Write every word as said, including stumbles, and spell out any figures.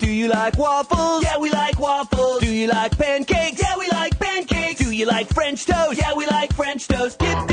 Do you like waffles? Yeah, we like waffles. Do you like pancakes? Yeah, we like pancakes. Do you like French toast? Yeah, we like French toast. Dip,